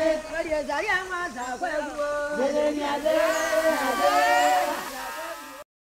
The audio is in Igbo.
我的家园嘛啥快活，人人面子。